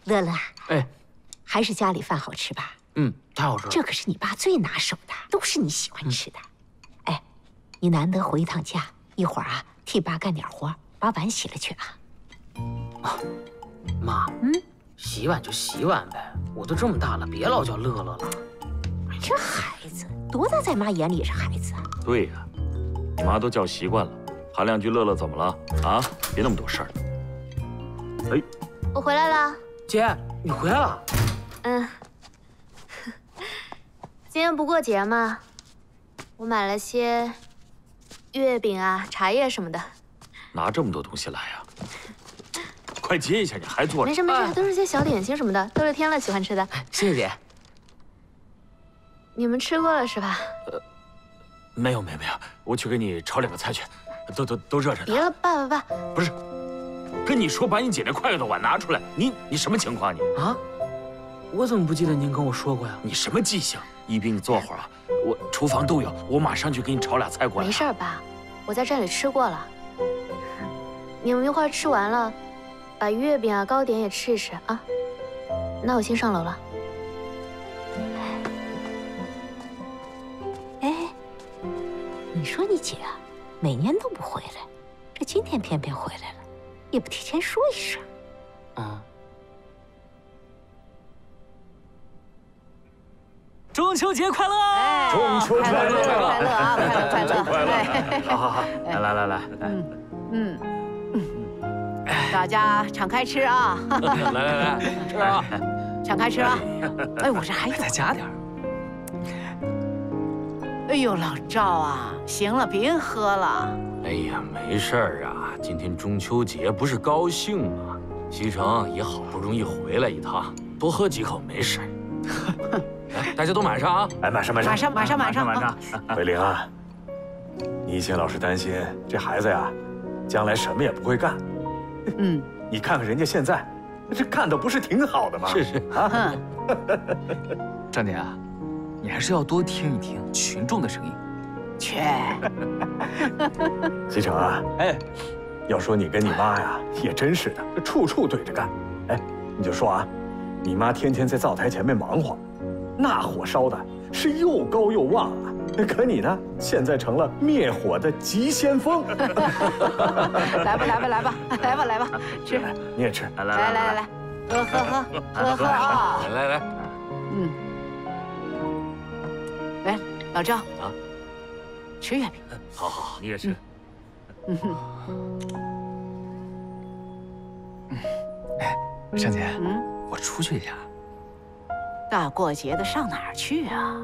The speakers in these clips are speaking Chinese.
乐乐， 哎， 还是家里饭好吃吧？ 太好吃了。 这可是你爸最拿手的，都是你喜欢吃的。哎，你难得回一趟家，一会儿啊，替爸干点活，把碗洗了去啊。 妈，洗碗就洗碗呗，我都这么大了，别老叫乐乐了。 这孩子多大，在妈眼里也是孩子啊。 对呀，你妈都叫习惯了，喊两句乐乐怎么了啊？别那么多事儿。哎， 我回来了。 姐，你回来了。 今天不过节嘛，我买了些月饼啊、茶叶什么的。 拿这么多东西来呀？快接一下，你还坐着？ 没事没事，都是些小点心什么的，都是天乐喜欢吃的。 谢谢姐。 你们吃过了是吧？ 没有，我去给你炒两个菜去，都热着呢。 别了，爸。 不是，跟你说把你姐那快乐的碗拿出来，你什么情况你？ 啊？我怎么不记得您跟我说过呀？ 你什么记性？一斌，你坐会儿啊，我厨房都有，我马上去给你炒俩菜过来。 没事爸，我在这里吃过了。你们一会儿吃完了，把月饼啊、糕点也吃一吃啊。那我先上楼了。 哎，你说你姐啊，每年都不回来，这今天偏偏回来了，也不提前说一声。 中秋节快乐！ 中秋快乐！ 快乐啊！快乐！ 快乐！ 好，来， 大家敞开吃啊！ 来，吃啊！ 敞开吃啊！哎，我这还有， 再加点儿。 哎呦，老赵啊，行了，别喝了。 哎呀，没事儿啊，今天中秋节不是高兴吗？西城也好不容易回来一趟，多喝几口没事儿。来，大家都满上啊！ 哎，马上！ 马上！ 慧玲啊，你以前老是担心这孩子呀，将来什么也不会干。你看看人家现在，这干的不是挺好的吗？ 是啊。 张姐啊，你还是要多听一听群众的声音。 切。 西城啊，哎，要说你跟你妈呀，也真是的，处处对着干。哎，你就说啊，你妈天天在灶台前面忙活。那火烧的是又高又旺啊！可你呢，现在成了灭火的急先锋。 来吧，吃， 你也吃。 来，喝啊！ 来， 来，老赵啊，吃月饼。 好，你也吃。 哎，尚姐，我出去一下。 大过节的上哪儿去啊？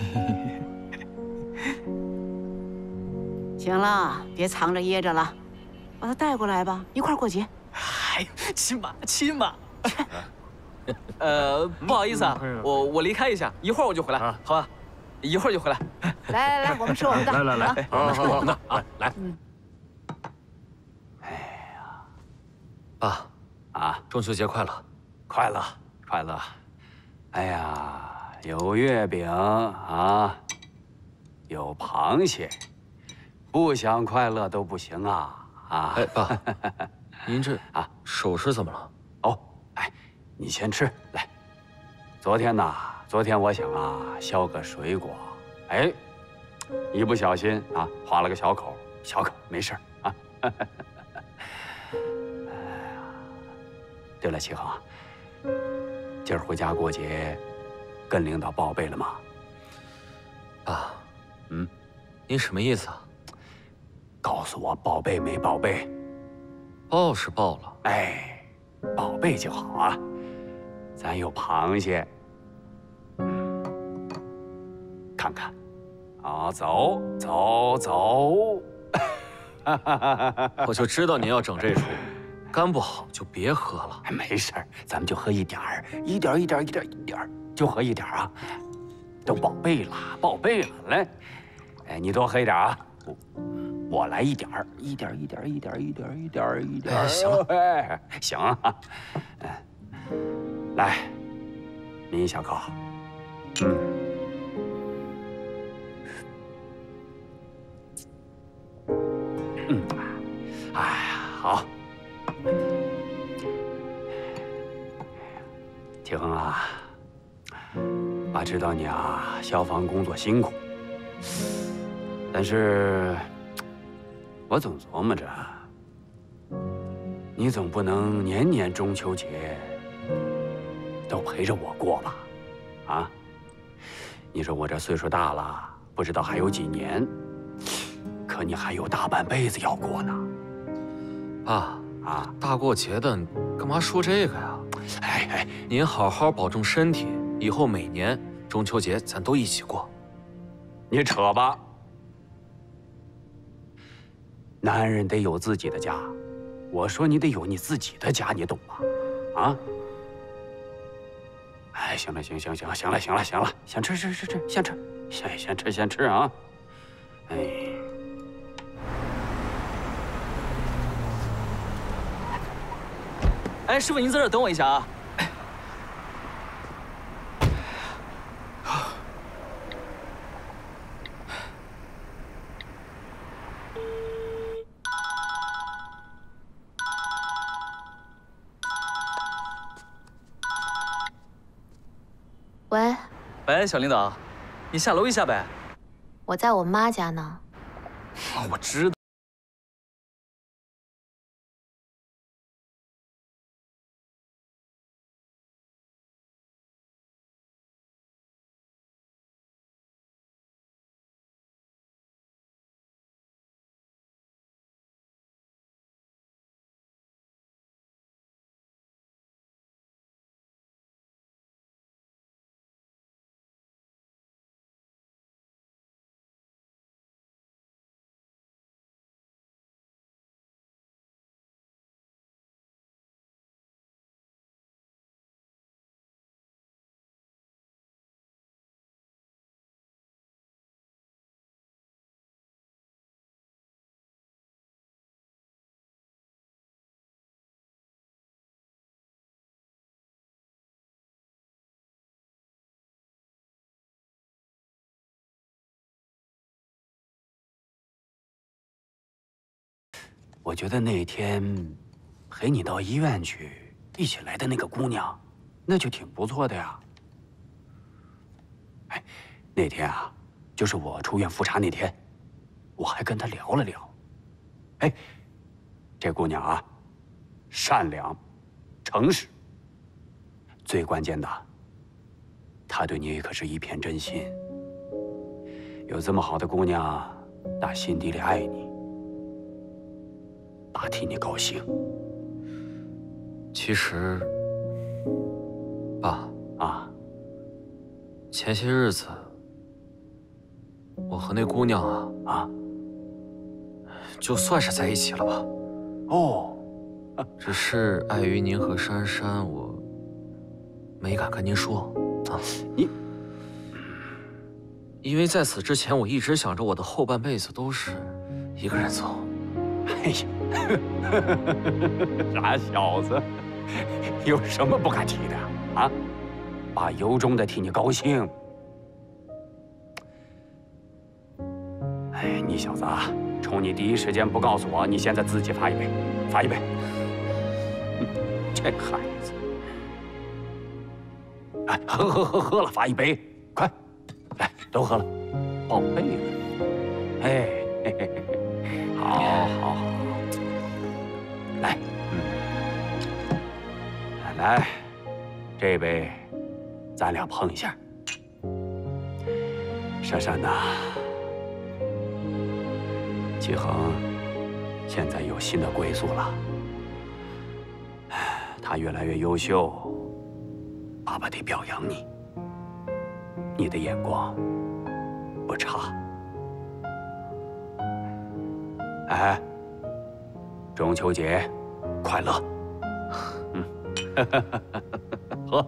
行了，别藏着掖着了，把他带过来吧，一块儿过节。 哎，亲妈。不好意思啊，我离开一下，一会儿我就回来，好吧？一会儿就回来。 来，我们吃我们的。 来， 吃我们的啊，来。 哎呀， 爸啊，中秋节快乐！ 快乐！哎呀，有月饼啊，有螃蟹，不想快乐都不行啊！ 哎，爸，您这手是怎么了？ 哦，哎，你先吃来。昨天我想削个水果，哎，一不小心划了个小口，没事啊。对了，齐恒，今儿回家过节，跟领导报备了吗？ 爸，您什么意思啊？ 告诉我报备没报备？ 报是报了， 哎，报备就好啊。咱有螃蟹，看看，走。 我就知道您要整这出，肝不好就别喝了。 没事儿，咱们就喝一点儿，一点儿，就喝一点儿啊。都报备了，来，哎，你多喝一点啊。我来一点儿，一点儿。 行了， 哎，行啊。来，抿一小口。哎呀，好。 启恒啊，爸知道你啊，消防工作辛苦，但是我总琢磨着，你总不能年年中秋节都陪着我过吧？啊？你说我这岁数大了，不知道还有几年，可你还有大半辈子要过呢。 爸啊，大过节的，你干嘛说这个呀？ 哎， 您好好保重身体，以后每年中秋节咱都一起过。 你扯吧，男人得有自己的家，我说你得有你自己的家，你懂吗？啊？哎，行了，行了，先吃，先吃啊！哎。 哎，师傅，您在这儿等我一下啊。喂，小领导，你下楼一下呗。 我在我妈家呢。 我知道。 我觉得那天陪你到医院去一起来的那个姑娘，那就挺不错的呀。哎，那天啊，就是我出院复查那天，我还跟她聊了聊。哎，这姑娘啊，善良、诚实，最关键的，她对你可是一片真心。有这么好的姑娘，打心底里爱你。爸替你高兴。 其实，爸啊， 前些日子，我和那姑娘就算是在一起了吧。 哦， 只是碍于您和珊珊，我没敢跟您说啊。因为在此之前，我一直想着我的后半辈子都是一个人走。 哎呀，傻小子，有什么不敢提的啊？爸由衷的替你高兴。哎，你小子啊，冲你第一时间不告诉我，你现在自己罚一杯，罚一杯。这孩子，哎，喝了，罚一杯，快，来，都喝了，宝贝了。哎，嘿嘿嘿。好，来，来，这杯咱俩碰一下。珊珊呐，启恒现在有新的归宿了，他越来越优秀，爸爸得表扬你，你的眼光不差。哎，中秋节快乐！喝。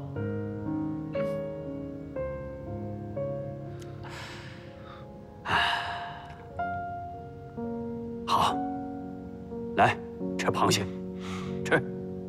好，来吃螃蟹，吃。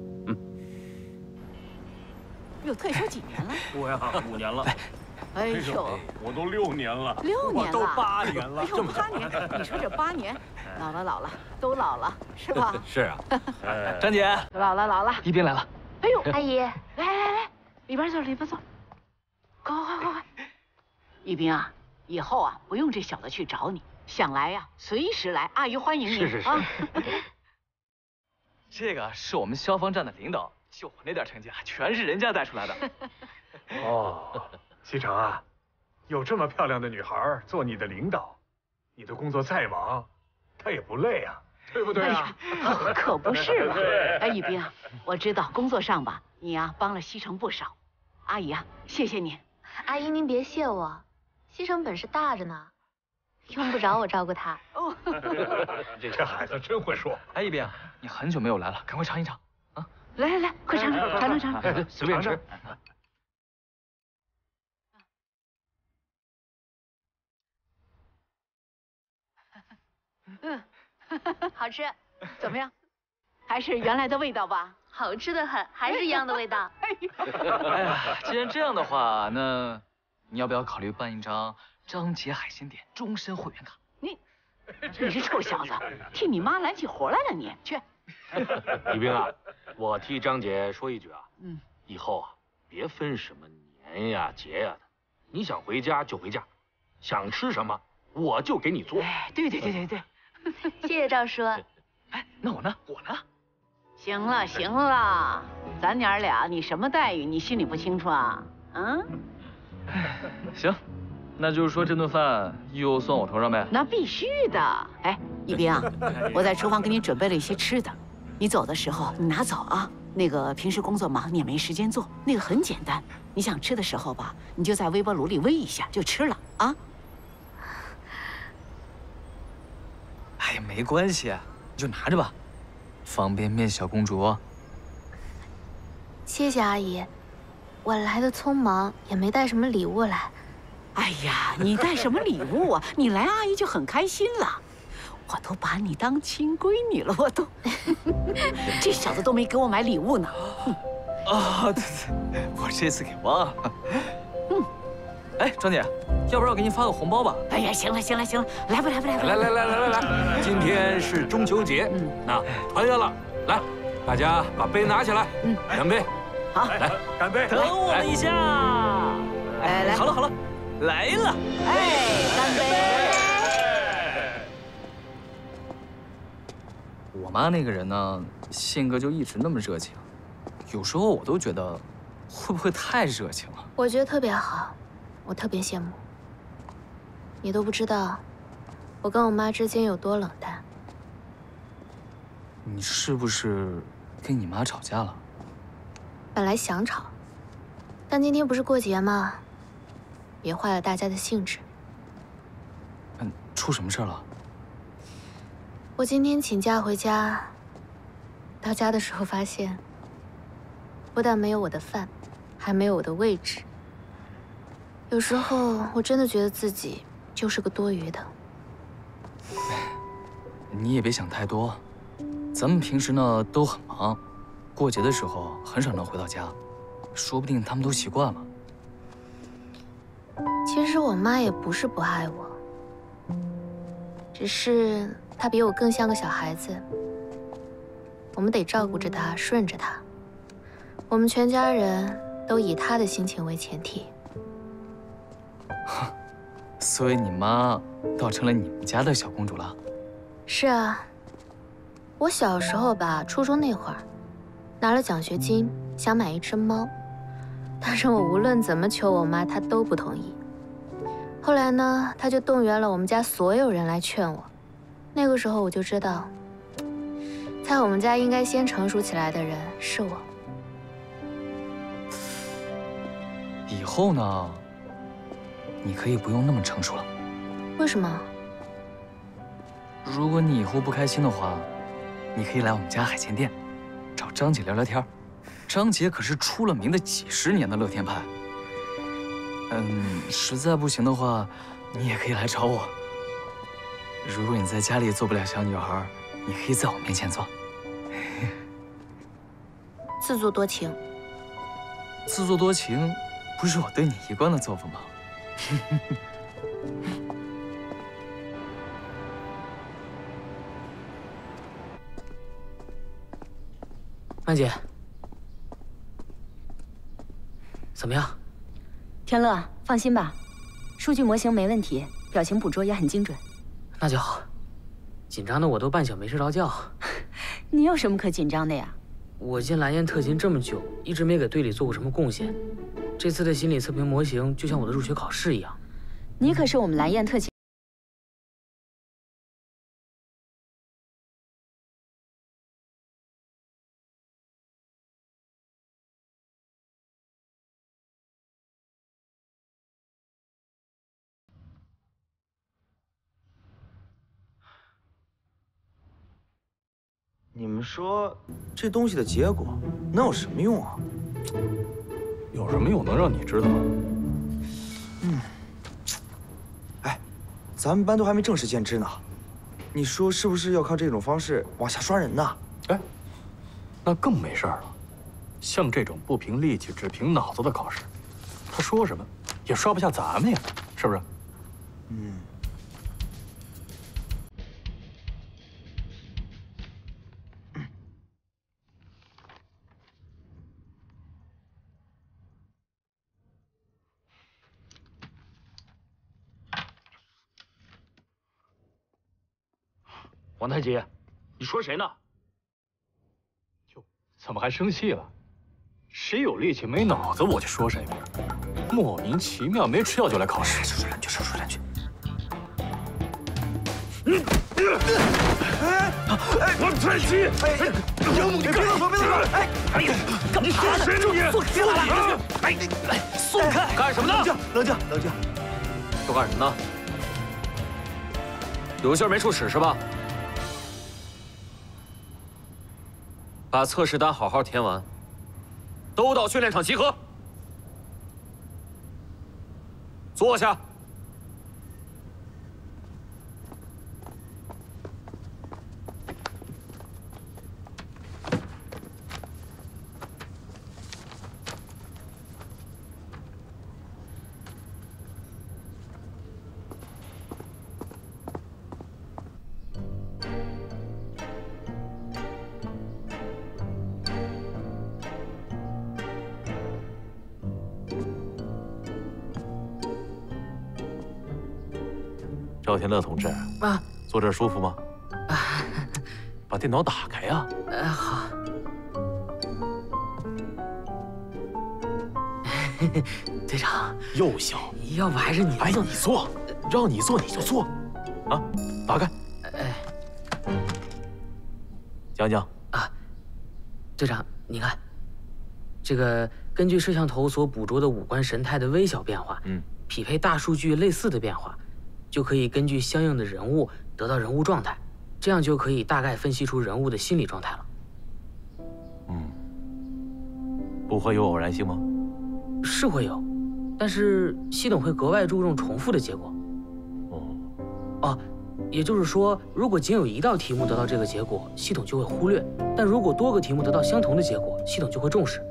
哟，退休几年了？ 我呀，5年了。 哎呦， 我都6年了。 6年了， 都8年了。 哎呦，8年！你说这8年，老了，都老了，是吧？ 是啊。 张姐， 老了。 一斌来了。 哎呦，阿姨，来， 里边坐，里边坐。快快快快！一斌啊，以后啊不用这小子去找你，想来呀随时来，阿姨欢迎你。 是啊。 这个是我们消防站的领导，就我那点成绩啊，全是人家带出来的。 哦，西城啊，有这么漂亮的女孩做你的领导，你的工作再忙，她也不累啊，对不对啊？ 可不是嘛。哎，一斌啊，我知道工作上吧，你呀帮了西城不少，阿姨啊，谢谢你。 阿姨您别谢我，西城本事大着呢，用不着我照顾他。 哦， 这孩子真会说。 哎，一斌，你很久没有来了，赶快尝一尝啊！ 来来来，快尝尝，尝尝尝。 随便吃。 嗯， 好吃， 怎么样？还是原来的味道吧？ 好吃的很，还是一样的味道。 哎呀，既然这样的话，那你要不要考虑办一张张杰海鲜店终身会员卡？ 你这臭小子，替你妈揽起活来了，你去。 李冰啊，我替张姐说一句啊， 嗯， 以后啊别分什么年呀节呀的，你想回家就回家，想吃什么我就给你做。 哎，对对对对对。 谢谢赵叔。 哎，那我呢？我呢？ 行了行了，咱娘俩你什么待遇你心里不清楚啊？嗯？ 行，那就是说这顿饭又算我头上呗？ 那必须的。哎，一冰啊，我在厨房给你准备了一些吃的，你走的时候你拿走啊。那个平时工作忙你也没时间做，那个很简单，你想吃的时候吧，你就在微波炉里煨一下就吃了啊。 哎呀，没关系，你就拿着吧，方便面小公主。 谢谢阿姨，我来的匆忙，也没带什么礼物来。 哎呀，你带什么礼物啊？你来阿姨就很开心了，我都把你当亲闺女了，我都。这小子都没给我买礼物呢。 啊，对对，我这次给忘了。哎，庄姐，要不然我给你发个红包吧？ 哎呀，行了行了行了，来吧来吧来吧， 来，今天是中秋节，那团圆了，来，大家把杯拿起来，干杯！ 好， 来干杯！ 等我们一下。 来， 好了好了，来了！ 哎，干杯！ 我妈那个人呢，性格就一直那么热情，有时候我都觉得，会不会太热情了？ 我觉得特别好，我特别羡慕。你都不知道，我跟我妈之间有多冷淡。 你是不是跟你妈吵架了？ 本来想吵，但今天不是过节吗？别坏了大家的兴致。 出什么事了？ 我今天请假回家，到家的时候发现，不但没有我的饭，还没有我的位置。有时候我真的觉得自己就是个多余的。 你也别想太多，咱们平时呢都很忙，过节的时候很少能回到家，说不定他们都习惯了。 其实我妈也不是不爱我，只是她比我更像个小孩子。我们得照顾着她，顺着她。我们全家人都以她的心情为前提。 所以你妈倒成了你们家的小公主了。 是啊，我小时候吧，初中那会儿，拿了奖学金，想买一只猫，但是我无论怎么求我妈，她都不同意。后来呢，她就动员了我们家所有人来劝我。那个时候我就知道，在我们家应该先成熟起来的人是我。 以后呢，你可以不用那么成熟了。 为什么？ 如果你以后不开心的话，你可以来我们家海鲜店，找张姐聊聊天。张姐可是出了名的几十年的乐天派。实在不行的话，你也可以来找我。如果你在家里做不了小女孩，你可以在我面前做。 自作多情。 自作多情，不是我对你一贯的作风吗？ 安姐， 怎么样？ 天乐，放心吧，数据模型没问题，表情捕捉也很精准。 那就好。紧张的我都半宿没睡着觉。 你有什么可紧张的呀？ 我进蓝焰特勤这么久，一直没给队里做过什么贡献。这次的心理测评模型就像我的入学考试一样。 你可是我们蓝焰特勤。 你们说这东西的结果能有什么用啊？ 有什么用能让你知道？ 哎，咱们班都还没正式建制呢，你说是不是要靠这种方式往下刷人呢？ 哎，那更没事儿了。像这种不凭力气只凭脑子的考试，他说什么也刷不下咱们呀，是不是？ 王太极，你说谁呢？ 哟，怎么还生气了？谁有力气没脑子，我就说谁呗。莫名其妙，没吃药就来考试。 少说两句，少说两句。 王太极， 杨母，你别动手，别动手！哎， 干嘛？你说谁呢？你松开了！ 哎，松开！干什么呢？ 冷静，冷静。 都干什么呢？有信儿没处使是吧？把测试单好好填完，都到训练场集合。坐下。 赵天乐同志， 啊， 坐这儿舒服吗？把电脑打开呀。 好。队长， 又小， 要不还是你哎，你坐，让你坐你就坐，啊，打开。 哎， 讲讲啊，队长，你看，这个根据摄像头所捕捉的五官神态的微小变化，匹配大数据类似的变化。就可以根据相应的人物得到人物状态，这样就可以大概分析出人物的心理状态了。 不会有偶然性吗？ 是会有，但是系统会格外注重重复的结果。哦，也就是说，如果仅有一道题目得到这个结果，系统就会忽略；但如果多个题目得到相同的结果，系统就会重视。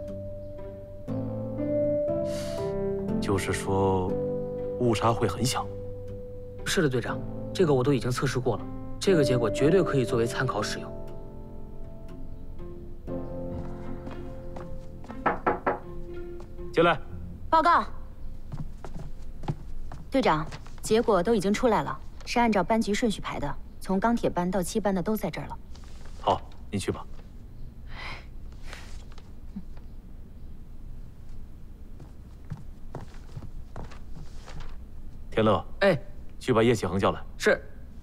就是说，误差会很小。 是的，队长，这个我都已经测试过了，这个结果绝对可以作为参考使用。 进来。 报告，队长，结果都已经出来了，是按照班级顺序排的，从钢铁班到7班的都在这儿了。 好，你去吧。天乐， 哎。 去把叶启恒叫来。 是。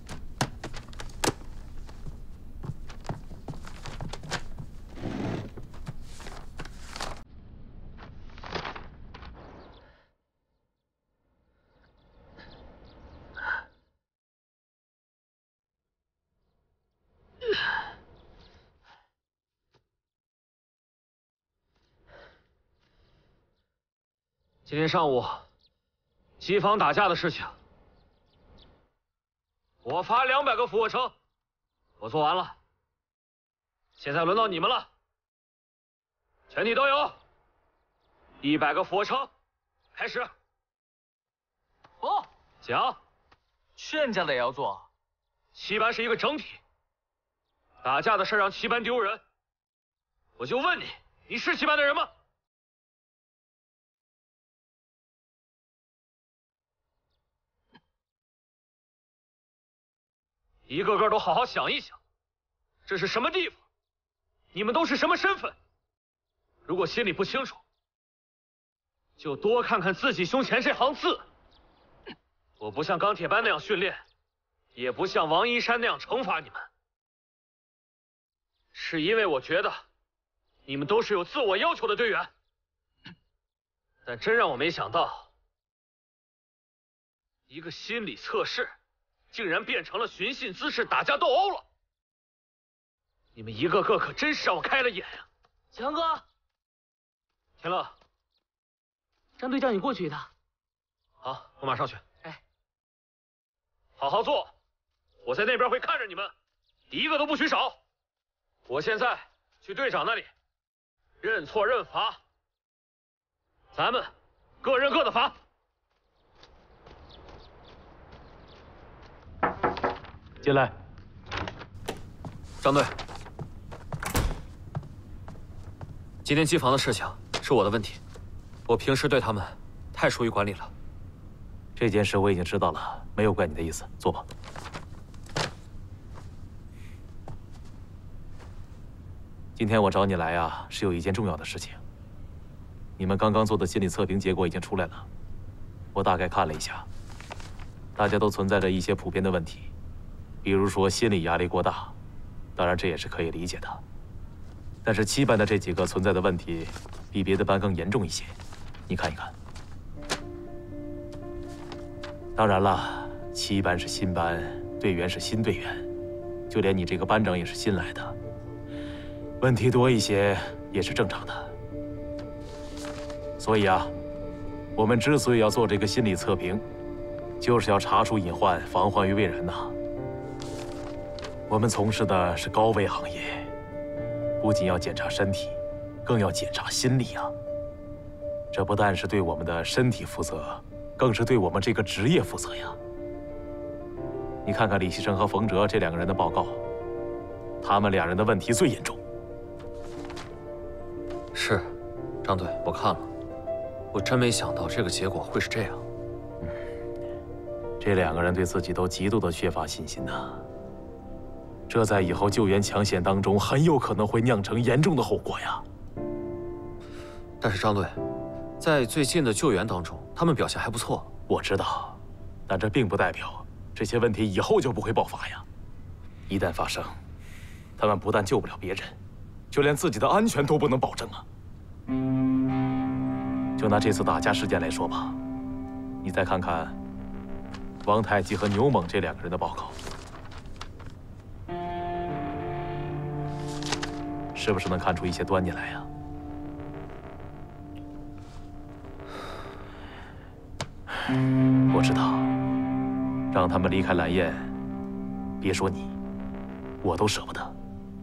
今天上午，机房打架的事情。我发200个俯卧撑，我做完了。现在轮到你们了，全体都有100个俯卧撑，开始。 哦， 讲， 劝架的也要做。 7班是一个整体，打架的事让7班丢人，我就问你，你是7班的人吗？ 一个个都好好想一想，这是什么地方？你们都是什么身份？如果心里不清楚，就多看看自己胸前这行字。我不像钢铁班那样训练，也不像王一山那样惩罚你们，是因为我觉得你们都是有自我要求的队员。但真让我没想到，一个心理测试竟然变成了寻衅滋事、打架斗殴了。你们一个个可真是让我开了眼呀！ 强哥， 田乐， 张队叫你过去一趟。 好，我马上去。 哎， 好好做，我在那边会看着你们，一个都不许少。我现在去队长那里认错认罚，咱们各认各的罚。 进来， 张队，今天机房的事情是我的问题，我平时对他们太疏于管理了。 这件事我已经知道了，没有怪你的意思，坐吧。今天我找你来啊，是有一件重要的事情。你们刚刚做的心理测评结果已经出来了，我大概看了一下，大家都存在着一些普遍的问题。比如说心理压力过大，当然这也是可以理解的。但是7班的这几个存在的问题，比别的班更严重一些，你看一看。当然了，7班是新班，队员是新队员，就连你这个班长也是新来的，问题多一些也是正常的。所以啊，我们之所以要做这个心理测评，就是要查出隐患，防患于未然呐。我们从事的是高危行业，不仅要检查身体，更要检查心理啊。这不但是对我们的身体负责，更是对我们这个职业负责呀。你看看李希成和冯哲这2个人的报告，他们2人的问题最严重。 是，张队，我看了，我真没想到这个结果会是这样。 这2个人对自己都极度的缺乏信心呐。这在以后救援抢险当中很有可能会酿成严重的后果呀。 但是张队，在最近的救援当中，他们表现还不错。 我知道，但这并不代表这些问题以后就不会爆发呀。一旦发生，他们不但救不了别人，就连自己的安全都不能保证啊。就拿这次打架事件来说吧，你再看看王太极和牛猛这2个人的报告。是不是能看出一些端倪来呀？我知道，让他们离开蓝焰，别说你，我都舍不得。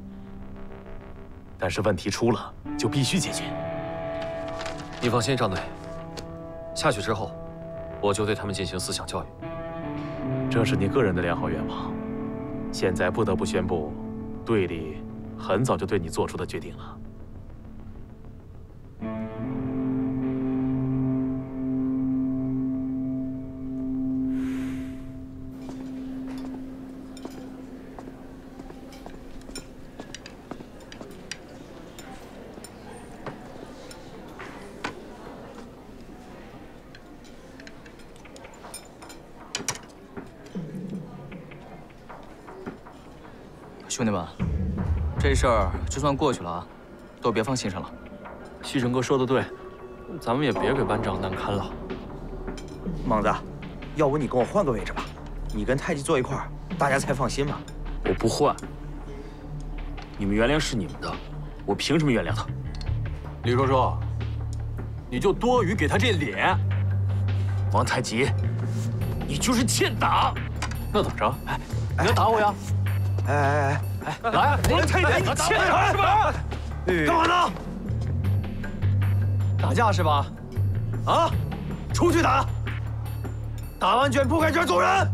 但是问题出了，就必须解决。 你放心，张队，下去之后，我就对他们进行思想教育。 这是你个人的良好愿望，现在不得不宣布，队里很早就对你做出的决定了。 兄弟们，这事儿就算过去了啊，都别放心上了。 西城哥说的对，咱们也别给班长难堪了。 猛子，要不你跟我换个位置吧，你跟太极坐一块儿，大家才放心嘛。 我不换，你们原谅是你们的，我凭什么原谅他？李叔叔，你就多余给他这脸。王太极，你就是欠打。那怎么着？哎，你要打我呀？ 哎， 来，王太极，你欠打是吧？ 干嘛呢？打架是吧？啊，出去打！打完卷铺开卷走人。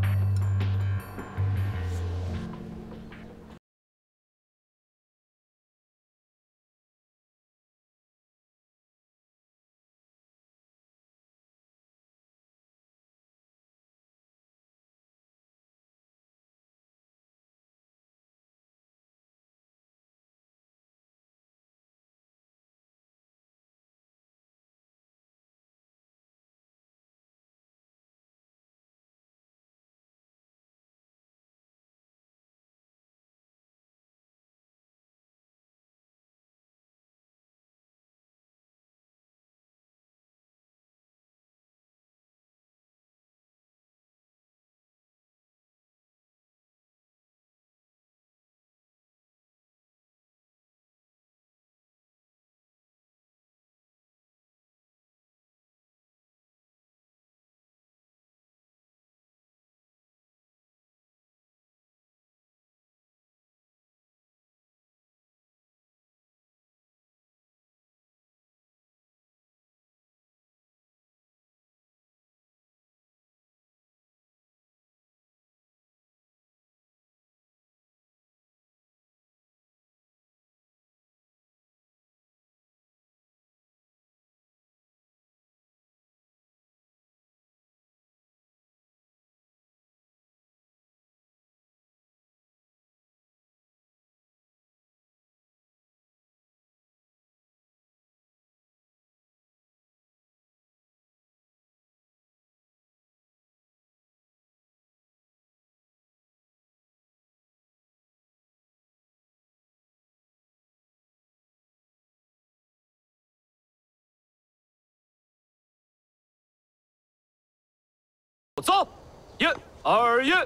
走！1、2、1。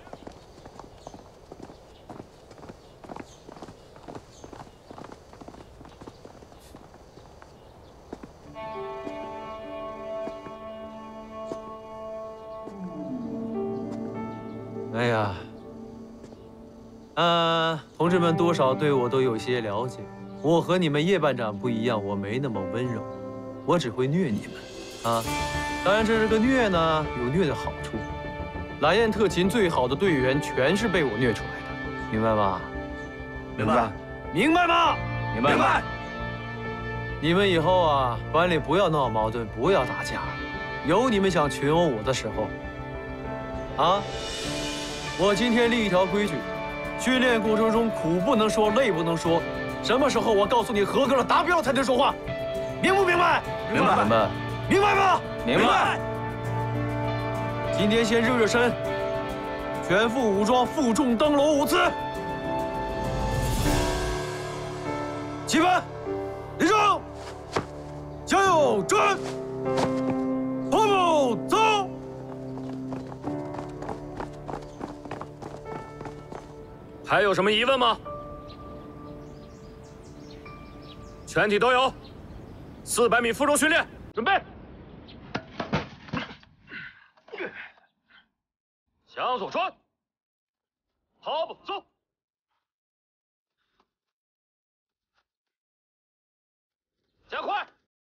哎呀，同志们多少对我都有些了解。我和你们叶班长不一样，我没那么温柔，我只会虐你们，啊！当然，这个虐呢，有虐的好处。蓝焰特勤最好的队员全是被我虐出来的，明白吗？ 明白。 明白吗？ 明白。明白。 你们以后啊，班里不要闹矛盾，不要打架，有你们想群殴我的时候，啊！我今天立一条规矩，训练过程中苦不能说，累不能说，什么时候我告诉你合格了达标才能说话，明不明白？ 明白。 明白。明白吗？ 明白。 今天先热热身，全副武装负重登楼5次。起班，立正，向右转，跑步走。 还有什么疑问吗？全体都有。400米负重训练，准备。向左转，跑步走。加快。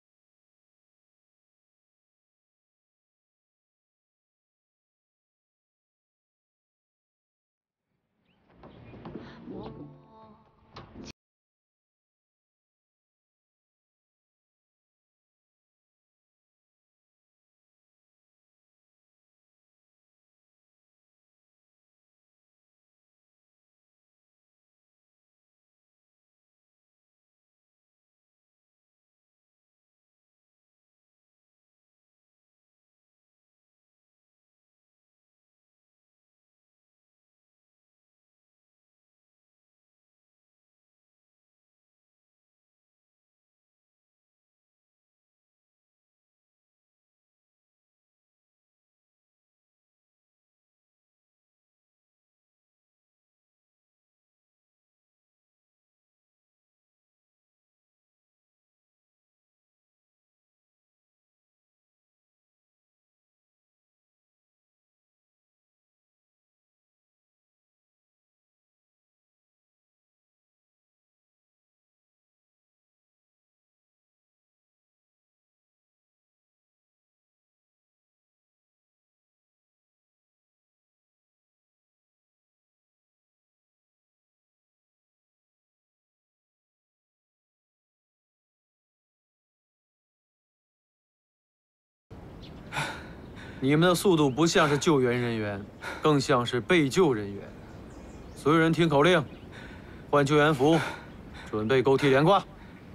你们的速度不像是救援人员，更像是被救人员。所有人听口令，换救援服，准备勾替连挂。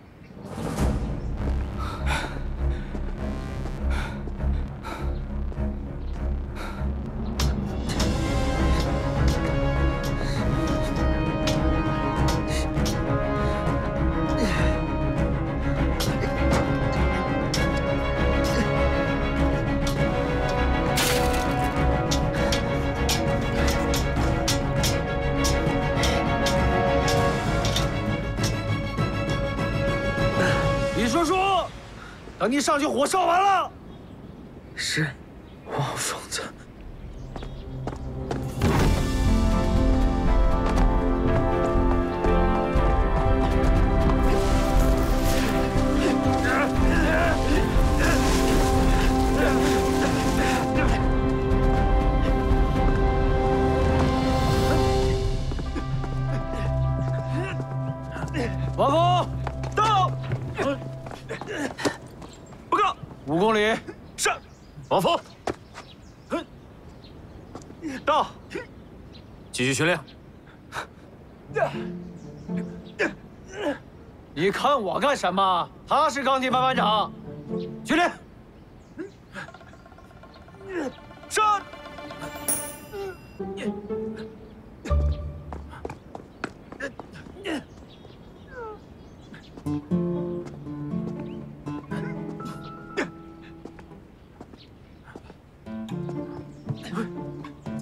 等你上去火烧完了。 是，王疯子。 王峰，到。5公里， 是。王峰， 到。 继续训练。 你看我干什么？他是钢铁班班长。训练。上。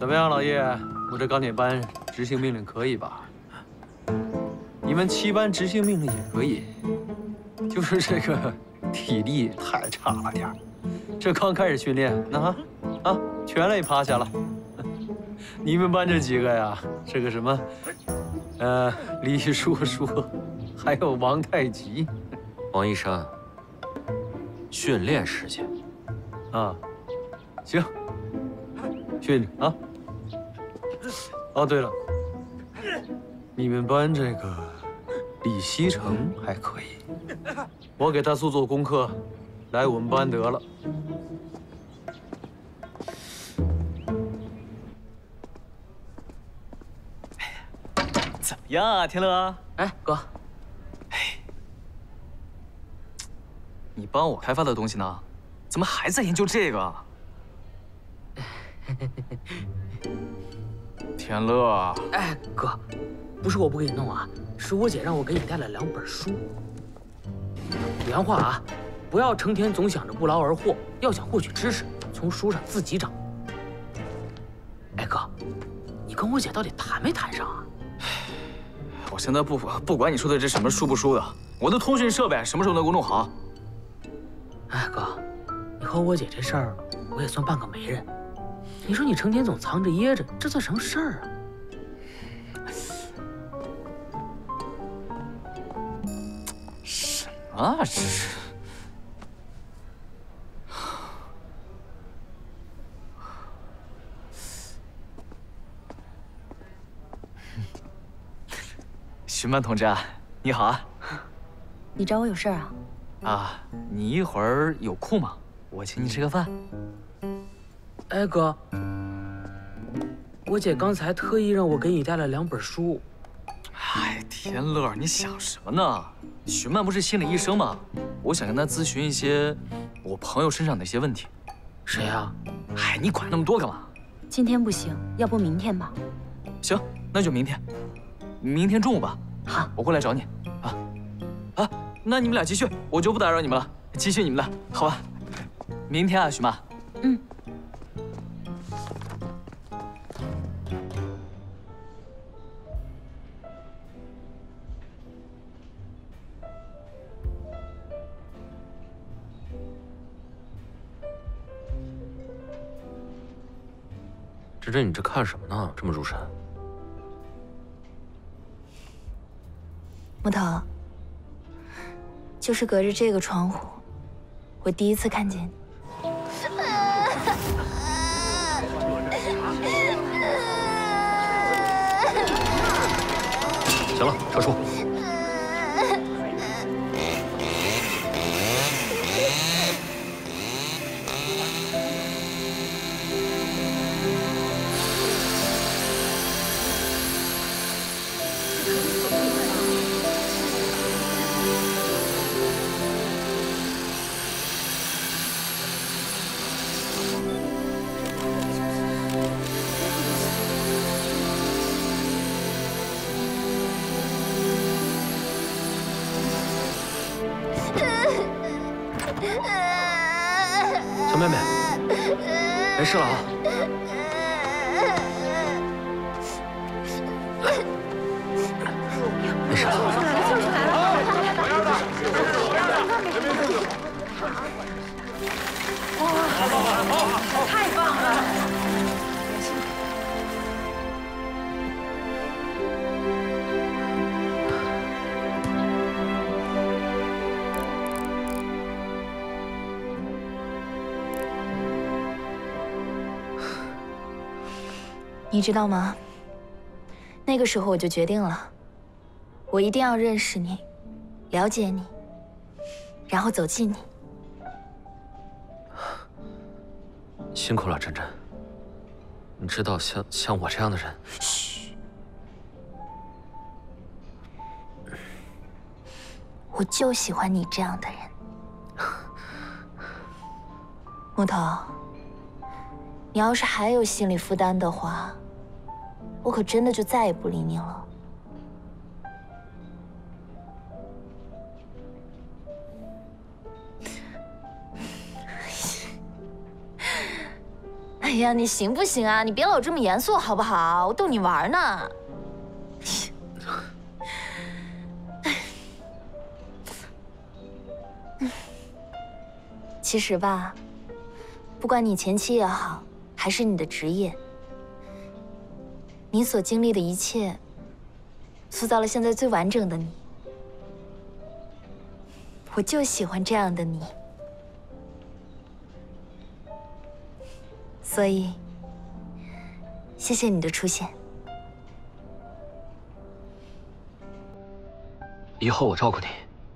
么样，老叶？我这钢铁班执行命令可以吧？你们7班执行命令也可以，就是这个体力太差了点儿。这刚开始训练，全累趴下了。你们班这几个呀，这个什么，李叔叔，还有王太极。 王医生，训练时间。 啊，行，训着啊。哦，对了，你们班这个李西城还可以，我给他做功课，来我们班得了。 怎么样啊，天乐？ 哎，哥， 你帮我开发的东西呢？怎么还在研究这个？天乐， 哎，哥，不是我不给你弄啊，是我姐让我给你带了2本书。原话啊，不要成天总想着不劳而获，要想获取知识，从书上自己找。哎，哥，你跟我姐到底谈没谈上啊？ 我现在不管你说的这什么书不书的，我的通讯设备什么时候能给我弄好？ 哎，哥，你和我姐这事儿，我也算半个媒人。你说你成天总藏着掖着，这算什么事儿啊？ 什么啊这是？巡班同志啊，你好啊！ 你找我有事儿啊？ 啊，你一会儿有空吗？我请你吃个饭。 哎，哥，我姐刚才特意让我给你带了2本书。 哎，天乐，你想什么呢？巡班不是心理医生吗？我想跟他咨询一些我朋友身上的一些问题。 谁啊？ 哎，你管那么多干嘛？ 今天不行，要不明天吧？ 行，那就明天。明天中午吧。 好， 我过来找你。啊，那你们俩继续，我就不打扰你们了，继续你们的，好吧？明天啊，徐妈。 嗯。 真真，你这看什么呢？这么入神。 木头，就是隔着这个窗户，我第一次看见你。 行了，撤出。小妹妹，没事了啊？没事了。 太棒了！ 你知道吗？那个时候我就决定了，我一定要认识你，了解你，然后走近你。 辛苦了，真真。你知道，像我这样的人， 嘘，我就喜欢你这样的人。木头，你要是还有心理负担的话，我可真的就再也不理你了。哎哎呀，你行不行啊？你别老这么严肃好不好？我逗你玩呢。其实吧，不管你前妻也好，还是你的职业，你所经历的一切，塑造了现在最完整的你。我就喜欢这样的你。 所以，谢谢你的出现。 以后我照顾你。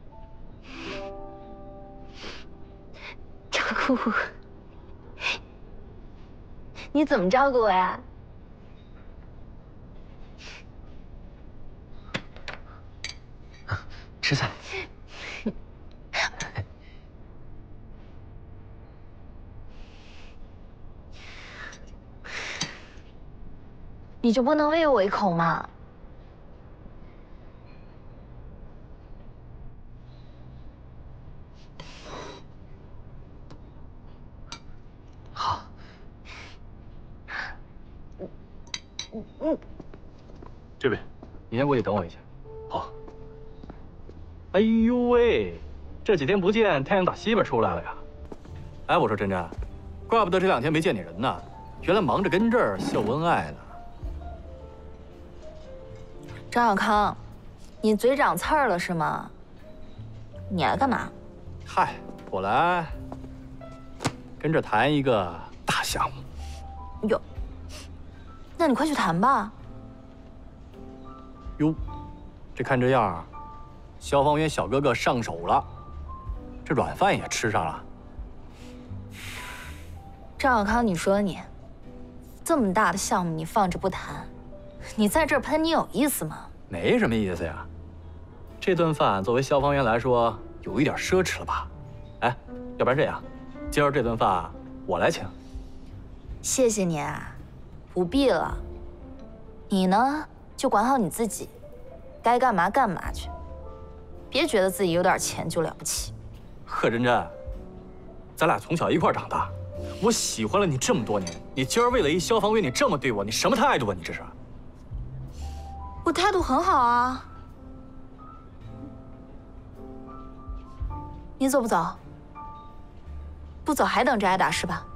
照顾我？你怎么照顾我呀？ 吃菜。 你就不能喂我一口吗？ 好。 这位， 你先过去等我一下。 好。 哎呦喂，这几天不见，太阳打西边出来了呀。哎，我说真真，怪不得这2天没见你人呢，原来忙着跟这儿秀恩爱呢。 张小康，你嘴长刺儿了是吗？你来干嘛？ 嗨，我来跟这谈一个大项目。 哟，那你快去谈吧。 哟，这看这样，消防员小哥哥上手了，这软饭也吃上了。 张小康，你说你，这么大的项目你放着不谈？ 你在这儿喷，你有意思吗？ 没什么意思呀。这顿饭作为消防员来说，有一点奢侈了吧？哎，要不然这样，今儿这顿饭我来请。 谢谢你啊，不必了。你呢，就管好你自己，该干嘛干嘛去，别觉得自己有点钱就了不起。 贺真真，咱俩从小一块长大，我喜欢了你这么多年，你今儿为了一消防员，你这么对我，你什么态度啊？你这是？ 我态度很好啊，你走不走？不走还等着挨打是吧？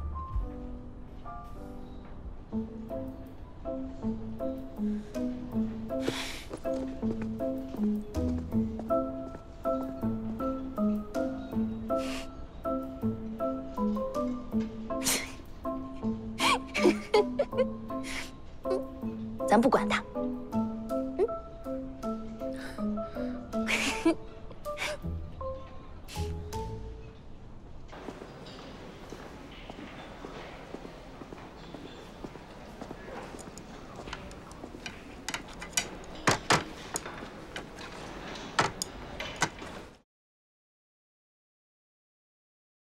咱不管他。